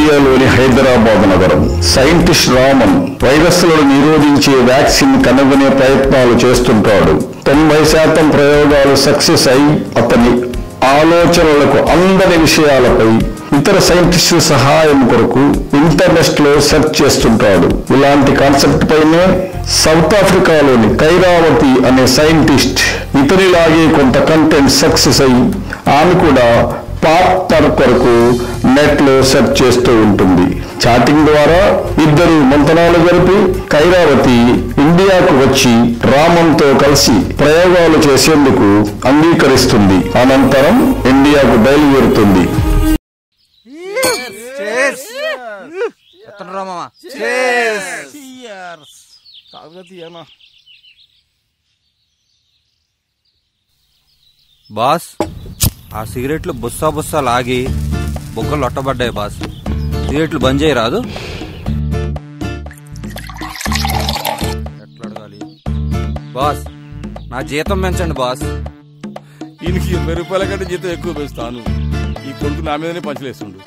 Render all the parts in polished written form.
ఇండియాలోని హైదరాబాద్ నగరం. సైంటిస్ట్ రామన్ వైరస్లను నిరోధించే వ్యాక్సిన్ కనుగొనే ప్రయత్నాలు చేస్తుంటాడు. 90% ప్రయోగాలు సక్సెస్ అయి అతని ఆలోచనలకు అందని విషయాలపై ఇతర సైంటిస్టుల సహాయం కొరకు ఇంటర్నెట్ లో సెర్చ్ చేస్తుంటాడు. ఇలాంటి కాన్సెప్ట్ పైనే సౌత్ ఆఫ్రికాలోని కైరావతి అనే సైంటిస్ట్ ఇతనిలాగే కొంత కంటెంట్ సక్సెస్ అయి ఆమె కూడా పార్ట్నర్ కొరకు నెట్ లో సెర్చ్ చేస్తూ ఉంటుంది. చాటింగ్ ద్వారా ఇద్దరు మంతనాలు జరిపి కైరావతి ఇండియాకు వచ్చి రామన్తో కలిసి ప్రయోగాలు చేసేందుకు అంగీకరిస్తుంది. అనంతరం ఇండియాకు బయలుదేరుతుంది. బాస్, ఆ సిగరెట్లు బుస్సా బుస్సా లాగి బొక్కలు లొట్టబడ్డాయి బాస్. సిగరెట్లు బంద్ చేయరాదు? ఎట్లా అడగాలి? బాస్, నా జీతం పెంచండి బాస్. ఈయనకి 20 రూపాయల కంటే జీతం ఎక్కువ పెంచుతాను. ఈ కొడుకు నా మీదనే పంచలేస్తుండు.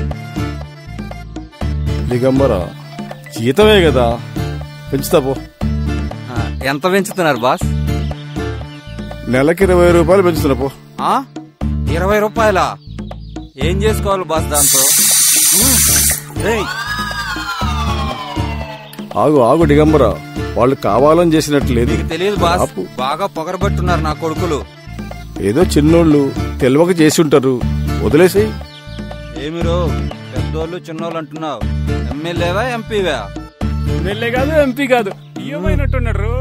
దిగంబరా, జీతమే కదా, పెంచుతా పో. ఎంత పెంచుతున్నారు బాస్? నెలకి 20 రూపాయలు పెంచుతున్నా పో. 20 రూపాయలా? ఏం చేసుకోవాలి బాస్ దాంతో? ఆగు ఆగు దిగంబరా, వాళ్ళు కావాలని చేసినట్టు లేదు. నీకు తెలియదు బాస్, బాగా పొగరబట్టున్నారు నా కొడుకులు. ఏదో చిన్నోళ్ళు తెలివక చేసి ఉంటారు, వదిలేసాయి. ఏమిరో పెద్దోళ్ళు చిన్నోళ్ళు అంటున్నావు? ఎమ్మెల్యేవా ఎంపీవా? ఎమ్మెల్యే కాదు, ఎంపీ కాదు, ఏమైనట్టున్నారు.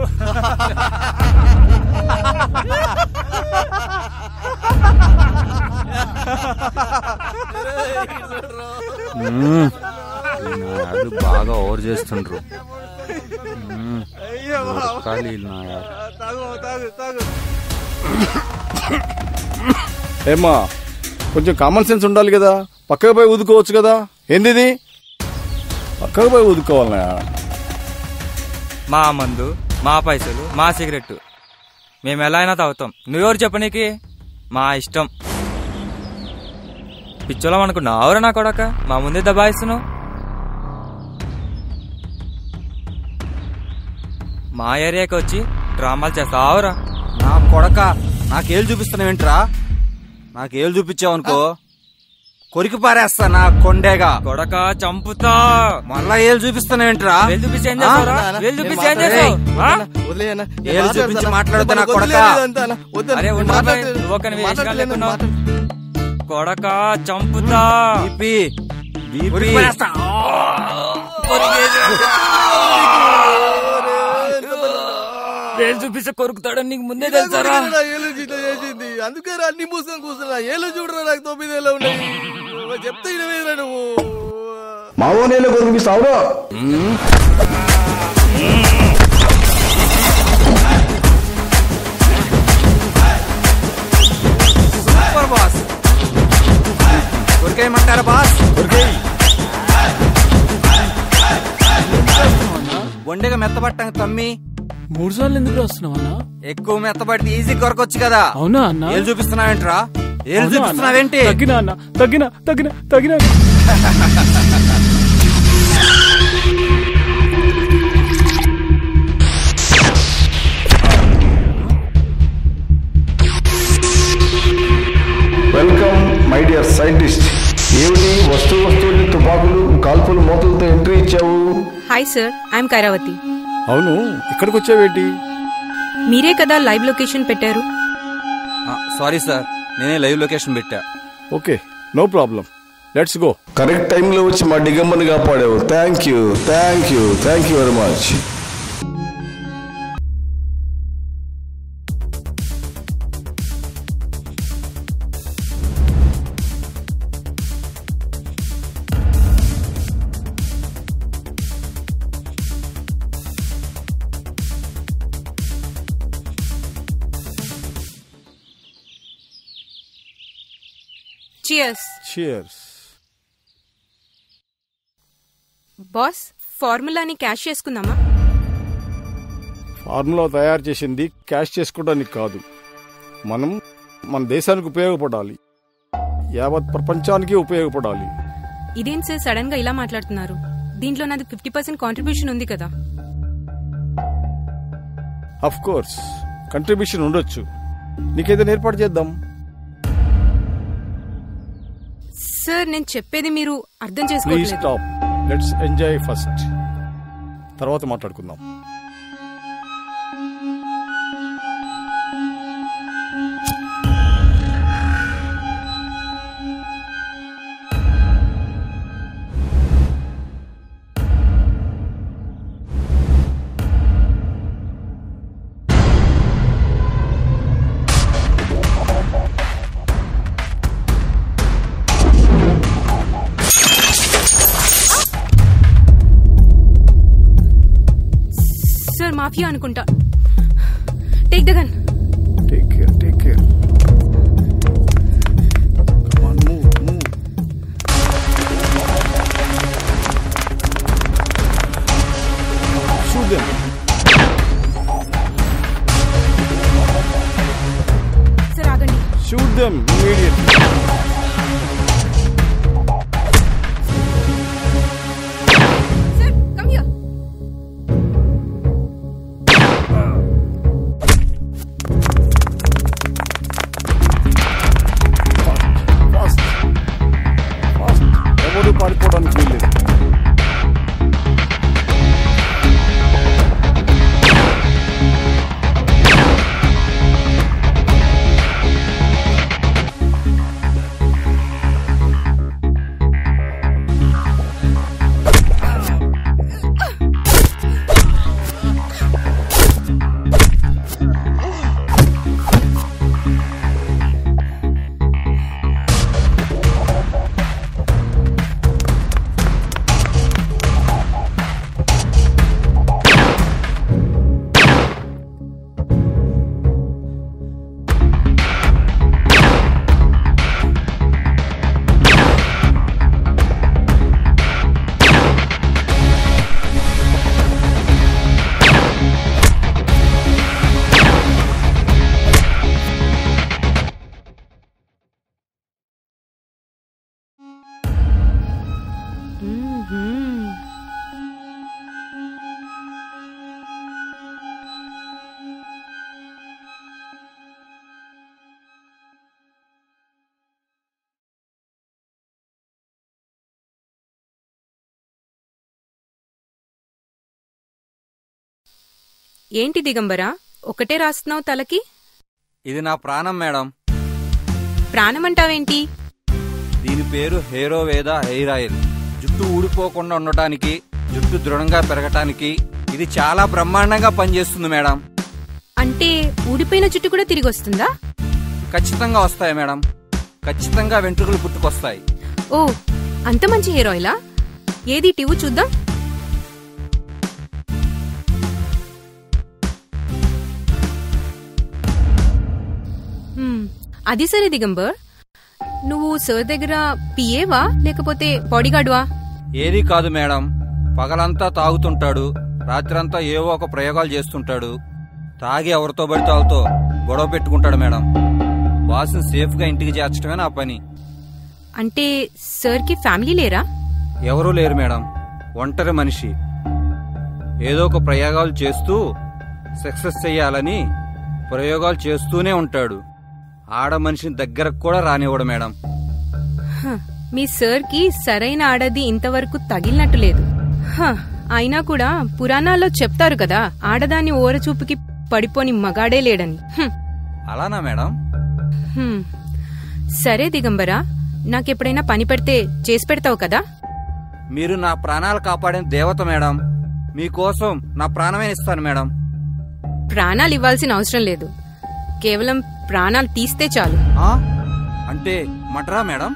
బాగా ఓవర్ చేస్తుండ్రు. ఏమ్మా, కొంచెం కామన్ సెన్స్ ఉండాలి కదా, పక్కకు పోయి ఊదుకోవచ్చు కదా. ఏంది పక్కకు పోయి ఊదుకోవాలనా? మా మందు, మా పైసలు, మా సిగరెట్ మేము ఎలా అయినా తాగుతాం. నువ్వెవరు చెప్పనీకి? మా ఇష్టం. పిచ్చోళం అనుకున్నావు ఎవరు నా కొడక? మా ముందే దబాయిస్తున్నావు. మా ఏరియాకి వచ్చి డ్రామాలు చేస్తావురా? నా కొడక, నాకేళ్ళు చూపిస్తున్నావేంట్రా? నాకేళ్ళు చూపించావనుకో కొరికి పారేస్తా నా కొండేగా. కొడక చంపుతా. మళ్ళా ఏళ్ళు చూపిస్తున్నావేంట్రా? ఏళ్ళు చూపించి మాట్లాడుతా నా కొడక. కొడక చంపుతా. ఏళ్ళు చూపిస్తే కొరుకుతాడని నీకు ముందే తెలుసారా? అందుకే అన్ని మూసుకొని కూర్చున్నా. ఏళ్ళు చూడరా, నాకు 9 ఏళ్ళు ఉన్నాయి. చెప్తే నువ్వు మావోనేలో కొరికిస్తావురా? Super boss. కొరికేయమంటారా బాస్? ఒండెగా మెత్తబట్టాక తమ్మి 3 సార్లు ఎందుకు వస్తున్నావు అన్న? ఎక్కువ మెత్తబడితే ఈజీ కొరకొచ్చు కదా. అవునా అన్న? ఏళ్ళు చూపిస్తున్నావేంట్రా? ఏళ్ళు చూపిస్తున్నావేంటి? తగ్గినా అన్న, తగ్గినా. Welcome my dear scientist. ఏమిటి వస్తువుని తుపాకులు, కాల్పులు, మోతలతో ఎంట్రీ ఇచ్చావు? Hi sir, I'm Kairavathi. అవును, ఇక్కడికి వచ్చావేంటి? మీరే కదా లైవ్ లొకేషన్ పెట్టారు. సారీ సార్, నేనే లైవ్ లొకేషన్ పెట్టా. Okay, no problem, let's go. Correct టైంలో వచ్చి మా డిగమ్మని కాపాడావు. Thank you very much. Cheers. Boss, ఫార్ములాని క్యాష్ చేసుకుందామా? ఫార్ములా తయారు చేసింది క్యాష్ చేసుకోవడానికి కాదు, మన దేశానికి ఉపయోగపడాలి, యావత్ ప్రపంచానికి ఉపయోగపడాలి. ఇదేం సార్ సడన్ గా ఇలా మాట్లాడుతున్నారు? దీంట్లో నాది 50% కాంట్రిబ్యూషన్ ఉంది కదా. అఫ్ కోర్స్ కంట్రిబ్యూషన్ ఉండొచ్చు. నీకేదైనా ఏర్పాటు చేద్దాం. సార్ నేను చెప్పేది మీరు అర్థం ప్లీజ్ చేసుకోవట్లేదు. స్టాప్. లెట్స్ ఎంజాయ్ ఫస్ట్, తర్వాత మాట్లాడుకుందాం. సార్ మాఫియా అనుకుంటా. Take the gun. Take care, take care. Come on, move, move. Shoot them. Sir ఆగండి. Shoot them immediately. Sir come here. Fast, fast. ఎవరు పారిపోవడానికి వీల్లేదు. ఏంటి దిగంబరా ఒకటే రాస్తున్నావు తలకి? ఇది నా ప్రాణం మేడం. ప్రాణం అంటావేంటి? దీని పేరు హేరోవేద హెయిర్ ఆయిల్. జుట్టు ఊడిపోకుండా ఉండటానికి, జుట్టు దృఢంగా పెరగటానికి ఇది చాలా బ్రహ్మాండంగా పనిచేస్తుంది మేడం. అంటే ఊడిపోయిన జుట్టు కూడా తిరిగి వస్తుందా? ఖచ్చితంగా వస్తాయి మేడం. ఖచ్చితంగా వెంట్రుకలు పుట్టుకొస్తాయి. ఓ అంత మంచి హెయిర్ ఆయిలా? ఏది టివ్వు చూద్దాం. అది సరే దిగంబర్, నువ్వు సార్ దగ్గర పిఏవా లేకపోతే బాడీగార్డ్వా? ఏదీ కాదు మేడం. పగలంతా తాగుతుంటాడు, రాత్రంతా ఏవో ఒక ప్రయోగాలు చేస్తుంటాడు. తాగి ఎవరితో పడితే వాళ్ళతో గొడవ పెట్టుకుంటాడు మేడం. బాస్ని సేఫ్ గా ఇంటికి చేర్చడమే నా పని. అంటే సార్ కి ఫ్యామిలీ లేరా? ఎవరూ లేరు మేడం. ఒంటరి మనిషి. ఏదో ఒక ప్రయోగాలు చేస్తూ సక్సెస్ చెయ్యాలని ప్రయోగాలు చేస్తూనే ఉంటాడు. ఆడ మనిషిని దగ్గరకు కూడా రానివ్వడు మేడం. మీ సార్ కి సరైన ఆడది ఇంతవరకు తగిలినట్టు లేదు. అయినా కూడా పురాణాల్లో చెప్తారు కదా, ఆడదాన్ని ఓరచూపుకి పడిపోని మగాడే లేడని. అలానా మేడం? సరే దిగంబరా, నాకెప్పుడైనా పని పెడితే చేసి పెడతావు కదా? మీరు నా ప్రాణాలు కాపాడిన దేవత మేడం. మీకోసం నా ప్రాణమే ఇస్తాను మేడం. ప్రాణాలు ఇవ్వాల్సిన అవసరం లేదు, కేవలం ప్రాణాలు తీస్తే చాలు. అంటే మటరా మేడం?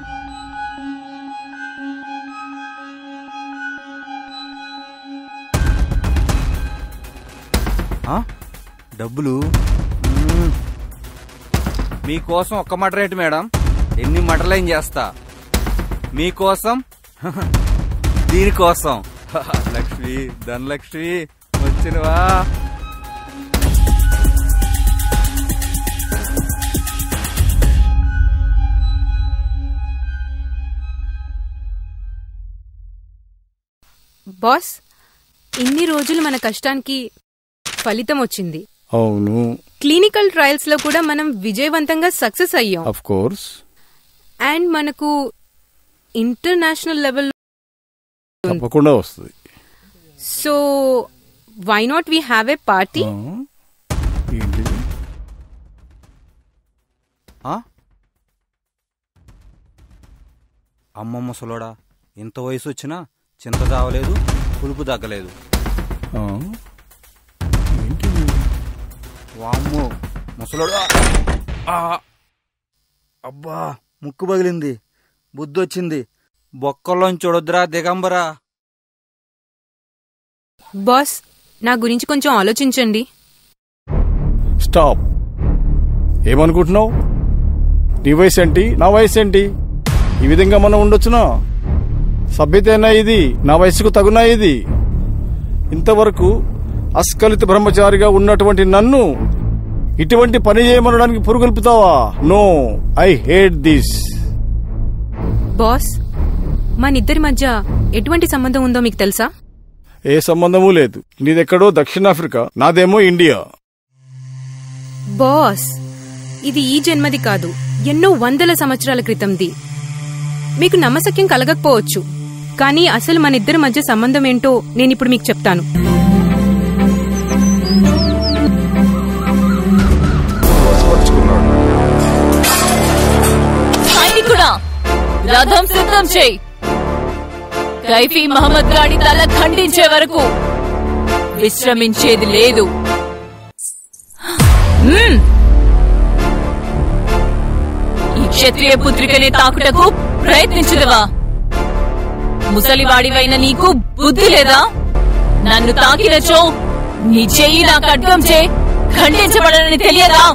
డబ్బులు మీకోసం ఒక్క మటర్ రేటు మేడం, ఎన్ని మటర్లైన్ చేస్తా మీకోసం. దీనికోసం లక్ష్మి, ధనలక్ష్మి వచ్చినవా? బాస్, ఇన్ని రోజులు మన కష్టానికి ఫలితం వచ్చింది. అవును, క్లినికల్ ట్రయల్స్ లో కూడా మనం విజయవంతంగా సక్సెస్ అయ్యాం. Of course. అండ్ మనకు ఇంటర్నేషనల్ లెవెల్ తప్పకుండా వస్తుంది. So why not we have a party? ఏంటిది? అమ్మ ముసలోడా, ఇంత వయసు వచ్చినా చింత తావలేదు, పులుపు తగ్గలేదు. ఏంటిది? వామ్మో ముసలోడా! అబ్బా, ముక్కు పగిలింది, బుద్ధొచ్చింది. బొక్కల్లోంచి చూడొద్దురా దిగంబరా. బాస్, నా గురించి కొంచెం ఆలోచించండి. స్టాప్. ఏమనుకుంటున్నావు? నీ వయసు ఏంటి, నా వయసు ఏంటి? ఈ విధంగా మనం ఉండొచ్చునా? సభ్యతేనా ఇది? నా వయసుకు తగునా ఇది? ఇంతవరకు అస్ఖలిత బ్రహ్మచారిగా ఉన్నటువంటి నన్ను ఇటువంటి పని చేయమనడానికి పురుగొల్పుతావా? No, I hate this. Boss, మనిద్దరి మధ్య ఎటువంటి సంబంధం ఉందో మీకు తెలుసా? ఏ సంబంధమూ లేదు. నీదెక్కడో దక్షిణాఫ్రికా, నాదేమో ఇండియా. బాస్, ఇది ఈ జన్మది కాదు, ఎన్నో వందల సంవత్సరాల క్రితంది. మీకు నమ్మశక్యం కలగకపోవచ్చు, కానీ అసలు మనిద్దరి మధ్య సంబంధం ఏంటో నేనిప్పుడు మీకు చెప్తాను. రథం సిద్ధం చేయి. కైఫీ మహమ్మద్ గాడి తల ఖండించే వరకు విశ్రమించేది లేదు. ఈ క్షత్రియ పుత్రికనే తాకుటకు ప్రయత్నించదవా? ముసలివాడివైన నీకు బుద్ధి లేదా? నన్ను తాకినచో నీ చెయ్యి నా ఖడ్గం చే ఖండించబడనని తెలియదా?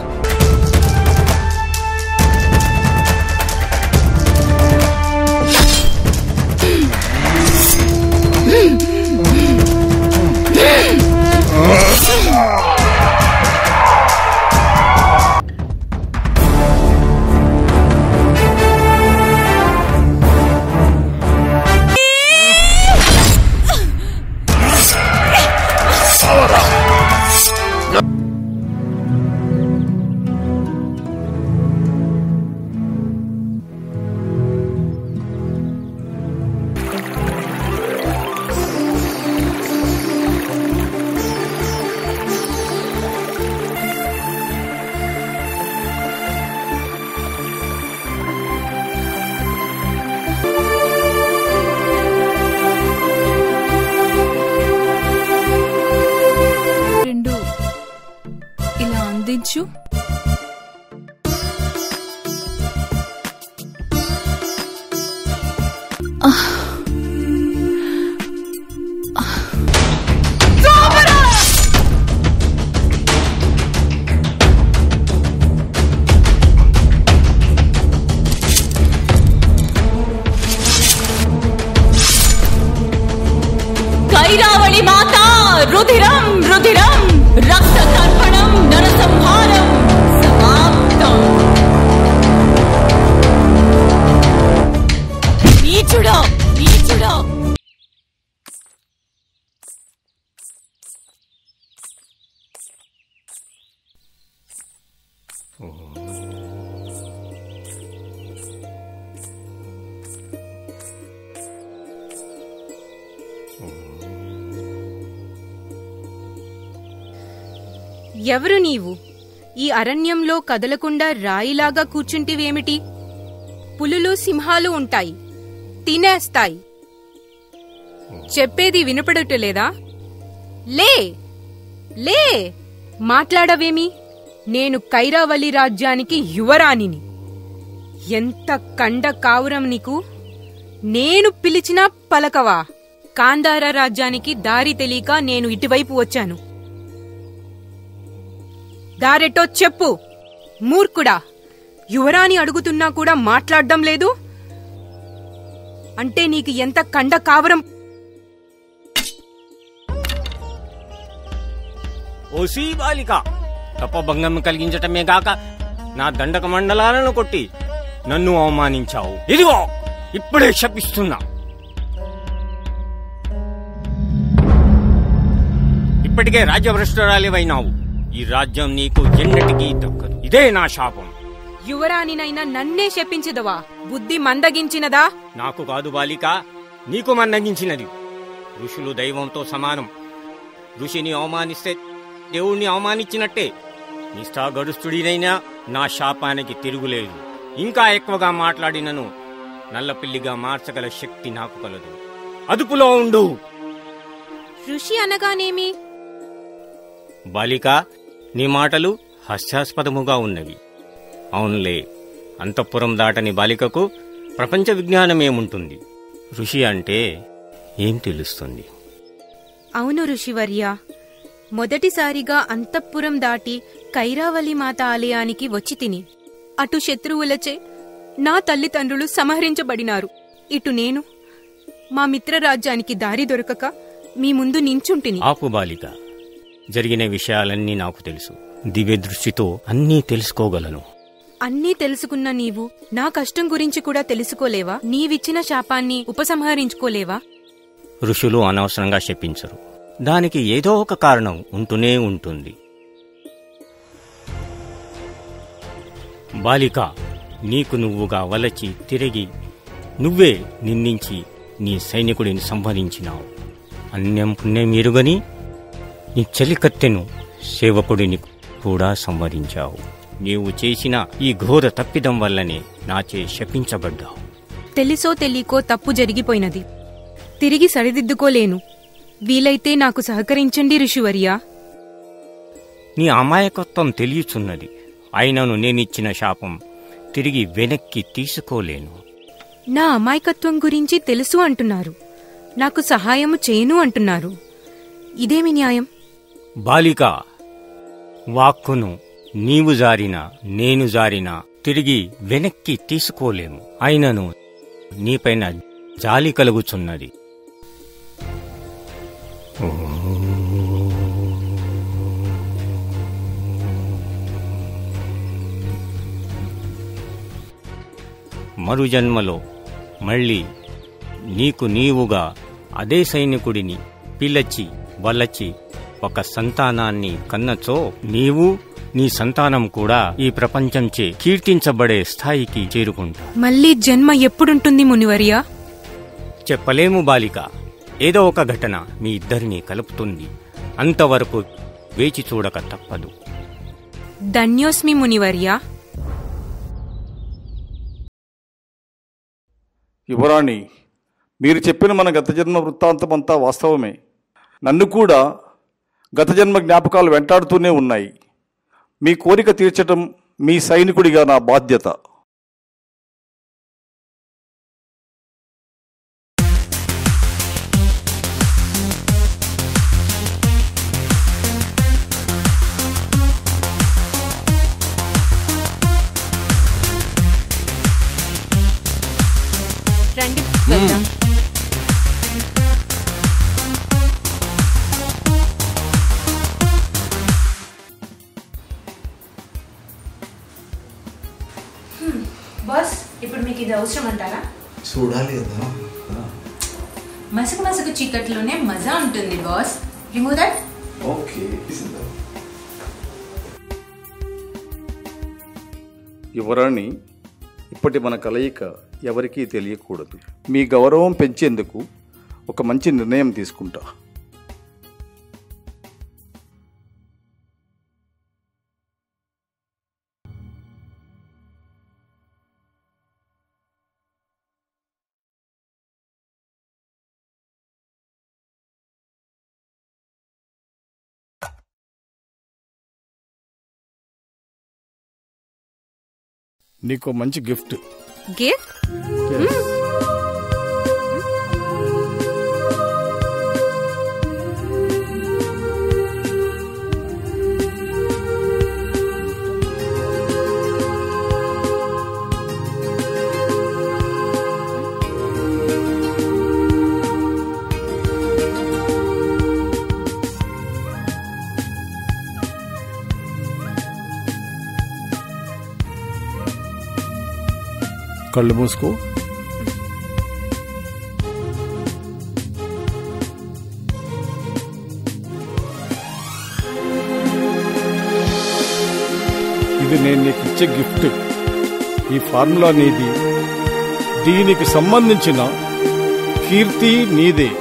ఇలా అందించు. కైరావళి మాత రుధిరం రుధిరం రక్త తర్పణం నరసంహారం సమాప్తం. నీచుడా నీచుడా! ఎవరు నీవు? ఈ అరణ్యంలో కదలకుండా రాయిలాగా కూర్చుంటివేమిటి? పులులు సింహాలు ఉంటాయి, తినేస్తాయి. చెప్పేది వినపడటలేదా? లే లే, మాట్లాడవేమి? నేను కైరావళి రాజ్యానికి యువరాణిని. ఎంత కండ కావురం నీకు! నేను పిలిచినా పలకవా? కాందార రాజ్యానికి దారి తెలియక నేను ఇటువైపు వచ్చాను. దారెటో చెప్పు. మూర్ఖుడా, యువరాణి అడుగుతున్నా కూడా మాట్లాడడం లేదు అంటే నీకు ఎంత కండ కావరం! ఓసీ బాలిక, తపభంగం కలిగించటమే గాక నా దండక మండలాలను కొట్టి నన్ను అవమానించావు. ఇదిగో ఇప్పుడే శపిస్తున్నా. ఇప్పటికే రాజ్యభ్రష్టురాలివైనావు. ఈ రాజ్యం నీకు ఎన్నటికీ దక్కదు. ఇదే నా శాపం. యువరాణినైనా నన్నే శపించదవా? బుద్ధి మందగించినదా? నాకు కాదు బాలిక, నీకు మందగించినది. ఋషులు దైవంతో సమానం. ఋషిని అవమానిస్తే దేవుణ్ణి అవమానించినట్టే. నిష్ఠాగరుష్ఠుడినైనా నా శాపానికి తిరుగులేదు. ఇంకా ఎక్కువగా మాట్లాడినను నల్లపిల్లిగా మార్చగల శక్తి నాకు కలదు. అదుపులో ఉండు. ఋషి అనగానేమి? బాలిక, నీ మాటలు హాస్యాస్పదముగా ఉన్నవి. అవునులే, అంతఃపురం దాటని బాలికకు ప్రపంచ విజ్ఞానమేముంటుంది? ఋషి అంటే ఏం తెలుస్తుంది? అవును ఋషివర్య, మొదటిసారిగా అంతఃపురం దాటి కైరావలి మాత ఆలయానికి వచ్చి తిని అటు శత్రువులచే నా తల్లిదండ్రులు సంహరించబడినారు. ఇటు నేను మా మిత్రరాజ్యానికి దారి దొరకక మీ ముందు నించుంటిని. ఆపు బాలిక, జరిగిన విషయాలన్నీ నాకు తెలుసు. దివ్య దృష్టితో అన్నీ తెలుసుకోగలను. అన్నీ తెలుసుకున్న నీవు నా కష్టం గురించి కూడా తెలుసుకోలేవా? నీవిచ్చిన శాపాన్ని ఉపసంహరించుకోలేవా? ఋషులు అనవసరంగా శపించరు. దానికి ఏదో ఒక కారణం ఉంటూనే ఉంటుంది. బాలిక, నీకు నువ్వుగా వలచి తిరిగి నువ్వే నిందించి నీ సైనికుడిని సంహరించినావు. అన్యం పుణ్యం ఎరుగని నీ చెలికత్తెను సేవకుడిని కూడా సంహరించావు. నీవు చేసిన ఈ ఘోర తప్పిదం వల్లనే నాచే శపించబడ్డావు. తెలిసో తెలియకో తప్పు జరిగిపోయినది. తిరిగి సరిదిద్దుకోలేను. వీలైతే నాకు సహకరించండి ఋషివర్యా. నీ అమాయకత్వం తెలియచున్నది. అయినను నేనిచ్చిన శాపం తిరిగి వెనక్కి తీసుకోలేను. నా అమాయకత్వం గురించి తెలుసు అంటున్నారు, నాకు సహాయము చేయను అంటున్నారు. ఇదేమి న్యాయం? బాలిక, వాక్కును నీవు జారినా నేను జారినా తిరిగి వెనక్కి తీసుకోలేము. అయినను నీపైన జాలి కలుగుచున్నది. మరుజన్మలో మళ్ళీ నీకు నీవుగా అదే సైనికుడిని పిలచి వలచి ఒక సంతానాన్ని కన్నచో నీవు నీ సంతానం కూడా ఈ ప్రపంచంచే కీర్తించబడే స్థాయికి చేరుకుంటా. మళ్ళీ జన్మ ఎప్పుడుంటుంది మునివర్యా? చెప్పలేము బాలిక. ఏదో ఒక ఘటన మీ ఇద్దరిని కలుపుతుంది. అంతవరకు వేచి చూడక తప్పదు. ధన్యోస్మి మునివర్యా. యువరాణి, మీరు చెప్పిన మన గత జన్మ వృత్తాంతమంతా వాస్తవమే. నన్ను కూడా గత జన్మ జ్ఞాపకాలు వెంటాడుతూనే ఉన్నాయి. మీ కోరిక తీర్చటం మీ సైనికుడిగా నా బాధ్యత. రండి వెళ్దాం. బాస్, ఇప్పుడు మీకు ఇది అవసరం అంటారా? చూడాలి కదా. మసకు మసకు చీకట్లోనే మజా ఉంటుంది బాస్. Remove that. ఓకే. యువరాణి, ఇప్పటి మన కలయిక ఎవరికీ తెలియకూడదు. మీ గౌరవం పెంచేందుకు ఒక మంచి నిర్ణయం తీసుకుంటా. నీకు మంచి గిఫ్ట్. గిఫ్ట్? కళ్ళు మూసుకో. ఇది నేను నీకు ఇచ్చే గిఫ్ట్. ఈ ఫార్ములా నీది, దీనికి సంబంధించిన కీర్తి నీదే.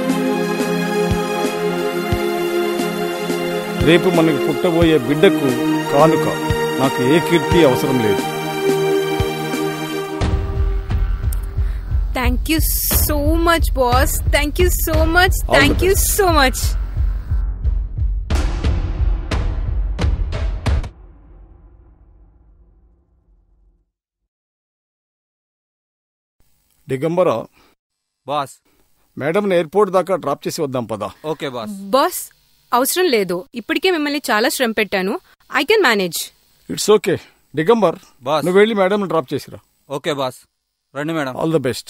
రేపు మనకు పుట్టబోయే బిడ్డకు కానుక. నాకు ఏ కీర్తి అవసరం లేదు. Thank you so much boss. Thank you so much. Thank you so much. Digambara, boss. Madam airport దాకా డ్రాప్ చేసి వద్దాం పదా. Okay boss. బాస్ అవసరం లేదు, ఇప్పటికే మిమ్మల్ని చాలా శ్రమ పెట్టాను. I can manage. It's okay. Digambar, నువ్వు వెళ్ళి మేడం డ్రాప్ చేసిరా. Okay boss. రండి మేడం. All the best.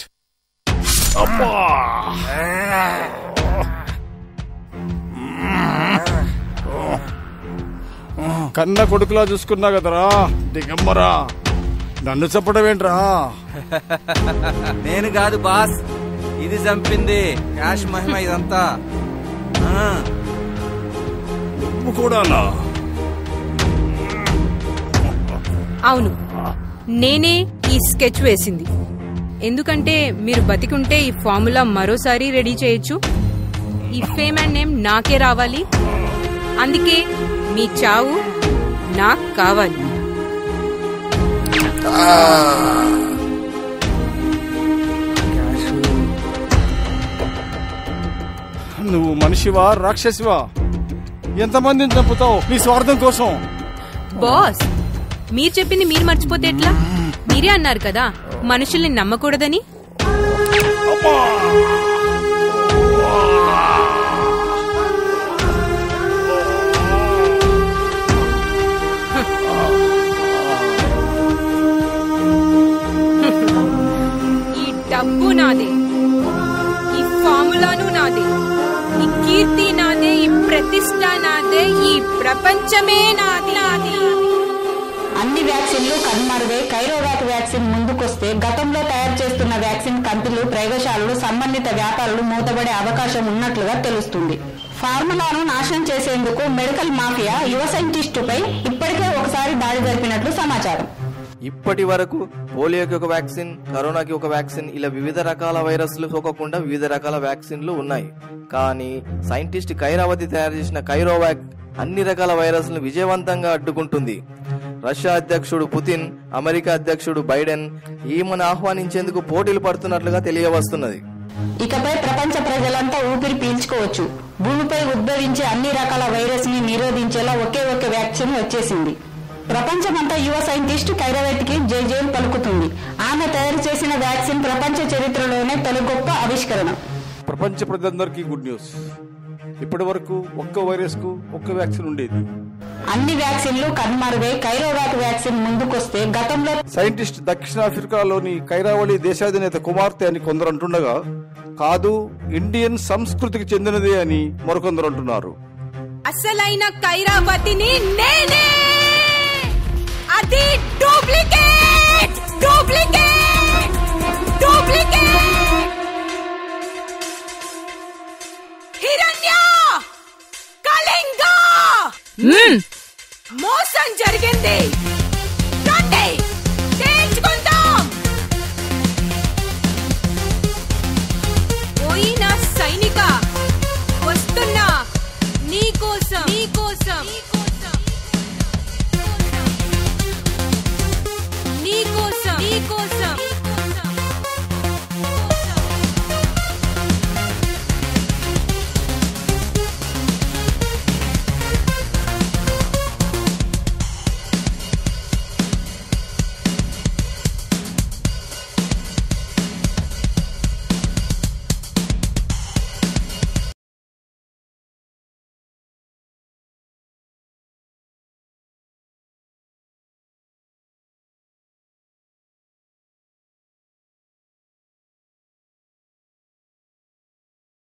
కన్న కొడుకులా చూసుకున్నా కదరా దిగంబరా, నన్ను చెప్పడమేంట్రా? నేను కాదు బాస్, ఇది చంపింది క్యాష్ మహిమ. ఇదంతా నువ్వు కూడానా? అవును, నేనే ఈ స్కెచ్ వేసింది. ఎందుకంటే మీరు బతికుంటే ఈ ఫార్ములా మరోసారి రెడీ చేయొచ్చు. ఈ ఫేమ్ అండ్ నేమ్ నాకే రావాలి. అందుకే మీ చావు నాకు కావాలి. నువ్వు మనిషివా రాక్షసివా? ఎంతమందిని చంపుతావు నీ స్వార్థం కోసం? బాస్, మీరు చెప్పింది మీరు మర్చిపోతే ఎట్లా? మీరే అన్నారు కదా మనుషుల్ని నమ్మకూడదని. ఈ డబ్బు నాదే, ఈ ఫార్ములాను నాదే, ఈ కీర్తి నాదే, ఈ ప్రతిష్ట నాదే, ఈ ప్రపంచమే నాది. అన్ని వ్యాక్సిన్లు కనుమరుగై కైరోవాక్ వ్యాక్సిన్ ముందుకొస్తే గతంలో తయారు చేస్తున్న వ్యాక్సిన్ కంపెనీలు, ప్రయోగశాలలు, సంబంధిత వ్యాపారులు మూతబడే అవకాశం ఉన్నట్లుగా తెలుస్తుంది. ఫార్ములాను నాశనం చేసేందుకు మెడికల్ మాఫియా యువ సైంటిస్టుపై ఇప్పటికే ఒకసారి దాడి జరిపినట్లు సమాచారం. ఇప్పటి వరకు పోలియోకి ఒక వ్యాక్సిన్, కరోనాకి ఒక వ్యాక్సిన్, ఇలా వివిధ రకాల వైరస్లు సోకకుండా వివిధ రకాల వ్యాక్సిన్లు ఉన్నాయి. కానీ సైంటిస్ట్ కైరావతి తయారు చేసిన కైరోవాక్ అన్ని రకాల వైరస్లను విజయవంతంగా అడ్డుకుంటుంది. రష్యా అధ్యక్షుడు పుతిన్, అమెరికా అధ్యక్షుడు బైడెన్ ఈమెను ఆహ్వానించేందుకు పోటీలు పడుతున్నట్లుగా తెలియవస్తున్నది. ఇకపై ప్రపంచ ప్రజలంతా ఊపిరి పీల్చుకోవచ్చు. భూమిపై ఉద్భవించే అన్ని రకాల వైరస్ ని నిరోధించేలా ఒకే ఒక వ్యాక్సిన్ వచ్చేసింది. ప్రపంచమంతా యువ సైంటిస్ట్ కైరావతికి జైలు పలుకుతుంది. ఆమె తయారు చేసిన వ్యాక్సిన్ ప్రపంచ చరిత్రలోనే తొలి గొప్ప ఆవిష్కరణ. ప్రపంచ ప్రజలందరికీ గుడ్ న్యూస్. ఇప్పటి వరకు ఒక్క వైరస్ కు ఒక్క వ్యాక్సిన్ ఉండేది. అన్ని వ్యాక్సిన్లు కనుమరుగై కైరోవాక్ వ్యాక్సిన్ ముందుకొస్తే గతంలో సైంటిస్ట్ దక్షిణాఫ్రికాలోని కైరావళి దేశాధినేత కుమార్తె అని కొందరు అంటుండగా, కాదు ఇండియన్ సంస్కృతికి చెందినదే అని మరికొందరు అంటున్నారు. అసలైన కైరావతిని నేనే. అది డూప్లికేట్ డూప్లికేట్ డూప్లికేట్. హిరణ్య, కళింగ, మోసం జరిగింది.